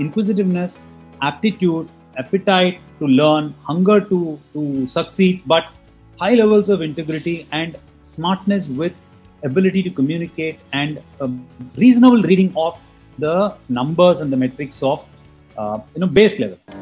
inquisitiveness, aptitude, appetite to learn, hunger to succeed, but high levels of integrity and smartness with ability to communicate and a reasonable reading of the numbers and the metrics of base level.